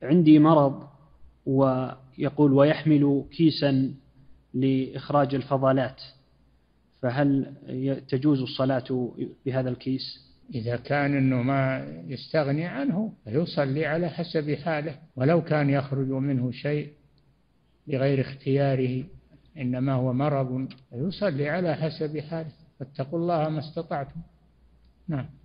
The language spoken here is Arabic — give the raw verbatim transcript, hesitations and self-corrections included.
عندي مرض، ويقول ويحمل كيسا لإخراج الفضلات، فهل تجوز الصلاة بهذا الكيس؟ إذا كان أنه ما يستغني عنه فيصلي على حسب حاله، ولو كان يخرج منه شيء بغير اختياره إنما هو مرض، فيصلي على حسب حاله، فاتقوا الله ما استطعتم. نعم.